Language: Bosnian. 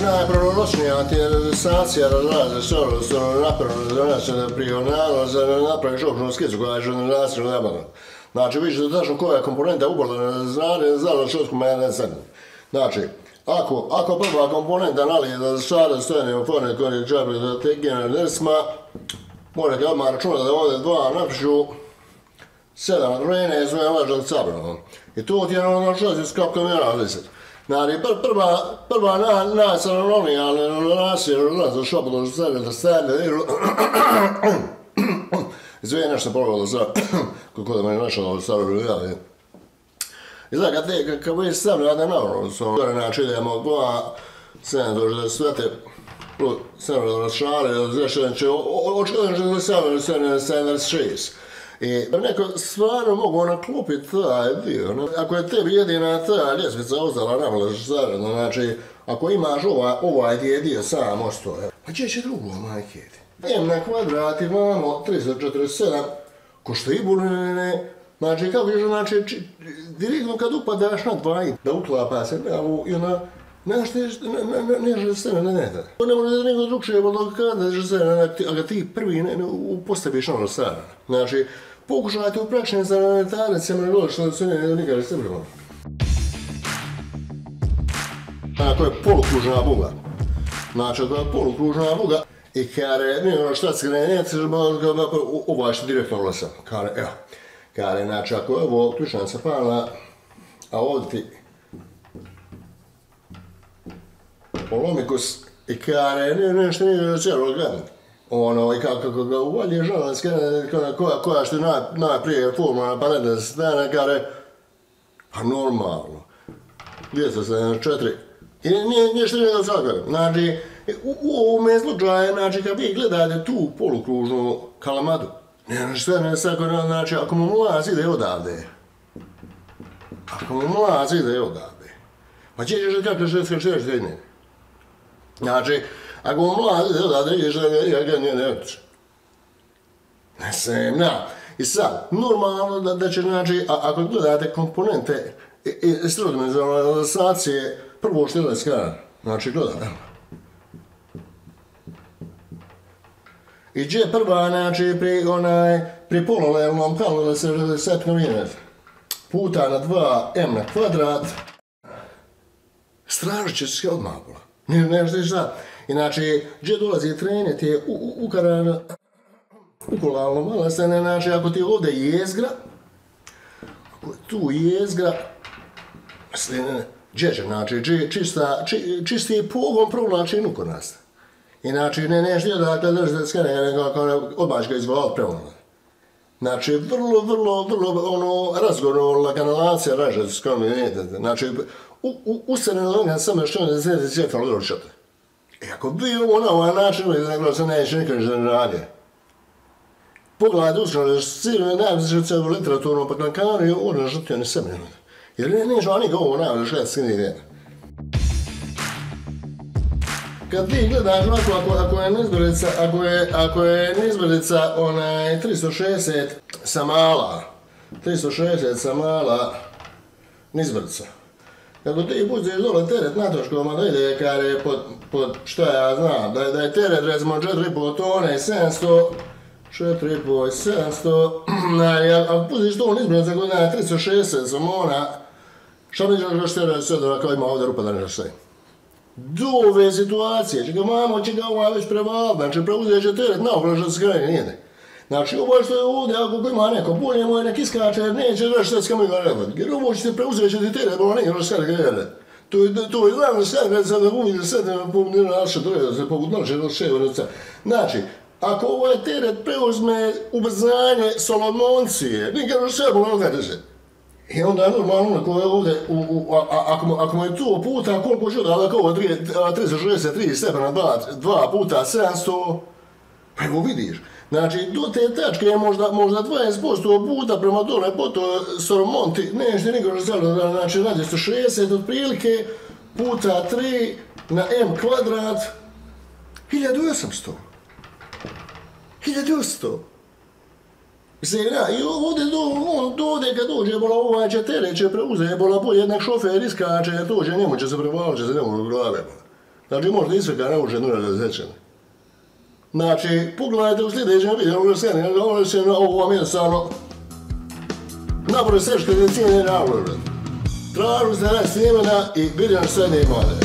najproročnija ti je renesancija razraze stvarno napravljena prije onalo za napraviš opšnu skicu koja je žurnalistična nebana. Znači, vi ćete tačno koja komponenta ubola znali što smo ja ne znam. Znači, ako prva komponenta nalije da stvari stojene u forme koje džabe da te generalisma, morate odmah računati da ovdje dva napišu 7 rene i zove važan sabrano. I to ti je ono što se skapkom je različit. Znači, prva najsanonovnija, ali nas je za šopilo što sebe da stane, izvije nešto pogledalo za kako da me našao staro ljudjavlje. I znači, kad vi sam rade navrlo, znači idemo dva, 7 do 60, 7 do rašale, znači, očekavim 76. I neko stvarno mogu naklupiti taj dio. Ako je tebi jedina ta ljestvica ostala namlaž zaredno, znači, ako imaš ovaj dio sam ostoje, pa gdje će drugo, majke? M na kvadrat imamo 347, ko što i buline, znači, kako je, znači, direktno kad upadaš na 2 da uklapa se i ona, ne se ne da. Ne može da nego drugšije, kada se a ga ti prvi postaviš ono sada. Znači, pokušajte u praćenju za nataricama ili što se nikad ne stavljamo. Ako je polukružna buga, znači ako je polukružna buga i kare, nije ono šta se ne ovaj što direktno ulasa. Kare, evo, kare, znači ako je ovo ključanica pala, a ovdje ti polomikus i kare, nešto nije cijelo gledati. Ono, i kako ga uvalje žalac, koja što je najprije formula paredne strane, kare, pa normalno. 274. I nije što nije da zakare. Znači, u ovome slučaju, znači, kad vi gledate tu polukružnu kalamadu, ne što ne sakore, znači, ako mu mlaz ide odavde. Ako mu mlaz ide odavde. Pa ćeš kako što jedne. Znači, ako mu mlaz ide odavde, ideš da ga ne otiče. Ne sam, na. I sad, normalno da će, znači, ako gledate komponente iz trodimenzionalne relasacije, prvo što je skar, znači gledate. I gdje je prva, znači, pri pololevnom kalu se 60 mm puta na 2m na kvadrat, stražit će se odmah pola. Ne znaš šta. Inači, gdje dolazi trenje, ti je ukarana ukulalno malo se ne, znači, ako ti je ovdje jezgra, ako je tu jezgra, gdje će, znači, čisti pogon provlači nuko nas. Inači, nešto je da kada držite skane, odmah ga izvolati prevonat. Znači, vrlo, ono, razgovorna kanalacija raže s kojom vidite. Znači, ustavljeno onoga samo što ne znate cijepalo dočete. I ako bi ovo na ovaj način, se neće nikad ne radi. Pogledajte ustavljeno, cijelo najviše u literaturnom patlankaru je ono žrtio ne sebe. Jer neće oni ga ovo najviše što je skini vijena. Kad ti gledaš ovako, ako je nizbrdica 360 sa mala nizbrdica. Kako ti pućeš dole teret na točkovama da ide kare pod šta ja znam, da je teret recimo 4,5 tone, 700, 4,5, 700, ako pućeš to nizbrdica koja je 360 sa mona, šta mi ćeš teret sve kao ima ovdje rupa da nešto sve? Do ove situacije, će ga ovaj već prevaliti, znači preuzet će teret naokolo što se krene nijede. Znači ovo što je ovdje, ako ima neko bolje moj nek iskače, neće reći što se kamo ga redati. Jer ovo ćete preuzet će ti teret, ovo nije što ga redati. To je glavno sve, sad da uvijek sad da naše doje, da se poput naše doševanica. Znači, ako ovaj teret preuzme ubrzanje Solomoncije, nikad sve mogu ga držati. I onda normalno ko je ovdje, ako mu je to puta, koliko će da ovo 363 stepena 2 puta 700, pa evo vidiš. Znači, do te tačke je možda 20% puta prema dole, po to Solomonti, nešto nikog što stavlja, znači radi 160 otprilike, puta 3 na m kvadrat, 1800. 1800. Mislim, i ovdje kad dođe, ovaj će teret će preuzeti, bolje jednak šofer iskače, dođe, njemu će se prevaliti, će se njemu u glave. Znači možda isveka ne može nula da zečene. Znači, pogledajte u sljedećem videu, ono se ovo vam jednostavno napravo sve što je cijene navložen. Tražu se rast imena i vidim što sad imate.